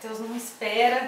Matheus não espera.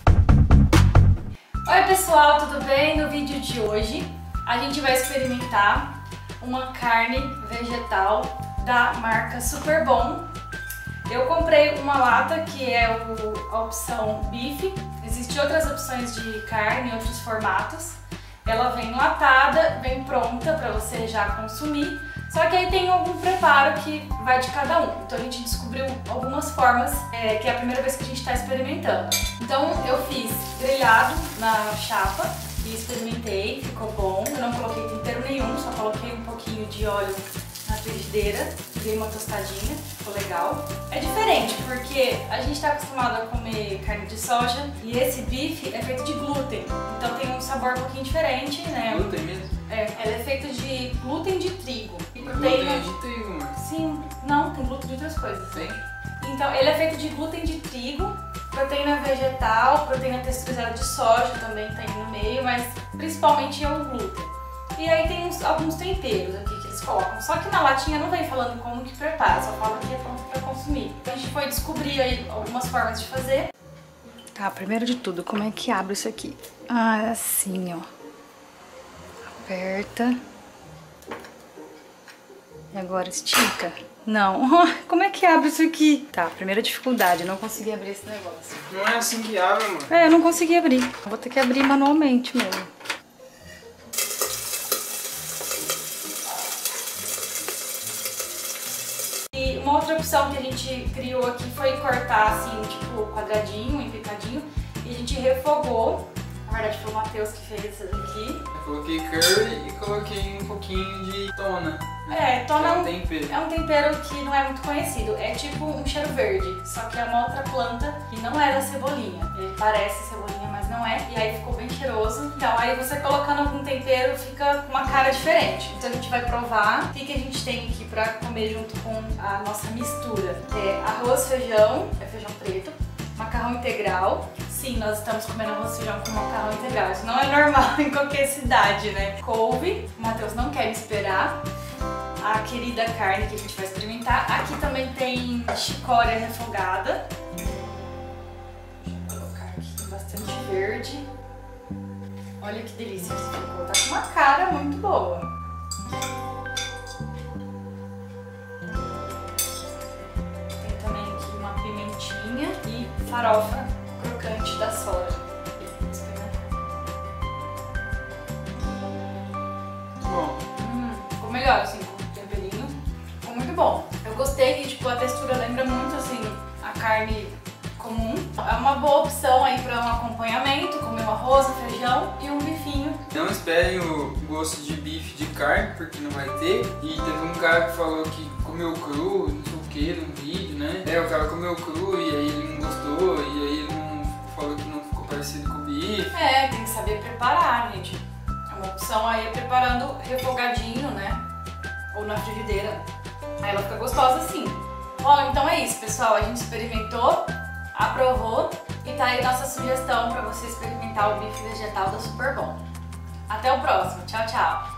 Oi pessoal, tudo bem? No vídeo de hoje a gente vai experimentar uma carne vegetal da marca Superbom. Eu comprei uma lata que é a opção bife. Existem outras opções de carne, outros formatos. Ela vem enlatada, vem pronta para você já consumir. Só que aí tem algum preparo que vai de cada um. Então a gente descobriu algumas formas, que é a primeira vez que a gente está experimentando. Então eu fiz grelhado na chapa e experimentei, ficou bom. Eu não coloquei tempero nenhum, só coloquei um pouquinho de óleo na frigideira, dei uma tostadinha, ficou legal. É diferente porque a gente está acostumado a comer carne de soja e esse bife é feito de glúten, então tem um sabor um pouquinho diferente, né? Glúten mesmo? Ela é feita de glúten de trigo. E proteína... Glúten de trigo, mano? Sim, não, tem glúten de outras coisas. Tem? Então ele é feito de glúten de trigo, proteína vegetal, proteína texturizada de soja também tá aí no meio, mas principalmente é o glúten. E aí tem alguns temperos aqui que eles colocam, só que na latinha não vem falando como que prepara, só fala que é pronto para consumir. Então a gente foi descobrir aí algumas formas de fazer. Tá, primeiro de tudo, como é que abre isso aqui? Ah, assim, ó. Aperta. E agora estica. Não, como é que abre isso aqui? Tá, primeira dificuldade, eu não consegui abrir esse negócio. Não é assim que abre, mano. Eu não consegui abrir. Vou ter que abrir manualmente mesmo. E uma outra opção que a gente criou aqui foi cortar assim, tipo quadradinho, em picadinho, e a gente refogou. Na verdade foi o Matheus que fez essa daqui. Eu coloquei curry e coloquei um pouquinho de tona. Tona é um tempero. É um tempero que não é muito conhecido. É tipo um cheiro verde, só que é uma outra planta que não é da cebolinha. Ele parece cebolinha, mas não é. E aí ficou bem cheiroso. Então aí você colocando algum tempero fica com uma cara diferente. Então a gente vai provar o que a gente tem aqui pra comer junto com a nossa mistura. É arroz, feijão, é feijão preto, macarrão integral. Sim, nós estamos comendo arroz e feijão com macarrão integral. Isso não é normal em qualquer cidade, né? Couve, o Matheus não quer me esperar. A querida carne que a gente vai experimentar. Aqui também tem chicória refogada. Deixa eu colocar aqui, tem bastante verde. Olha que delícia que ficou. Tá com uma cara muito boa. Tem também aqui uma pimentinha e farofa crocante da soja. Bom. Ficou melhor assim, com o temperinho. Ficou muito bom. Eu gostei que tipo, a textura lembra muito assim a carne comum. É uma boa opção aí para um acompanhamento, comer um arroz, um feijão e um bifinho. Não esperem o gosto de bife de carne, porque não vai ter. E teve um cara que falou que comeu cru, não sei o que, num vídeo, né? O cara comeu cru e aí ele não gostou, e aí ele não falou que não ficou parecido com o bife. Tem que saber preparar, gente. Uma opção aí é preparando refogadinho, né? Ou na frigideira. Aí ela fica gostosa assim. Bom, então é isso, pessoal. A gente experimentou, aprovou e tá aí nossa sugestão para você experimentar o bife vegetal da Superbom. Até o próximo. Tchau, tchau.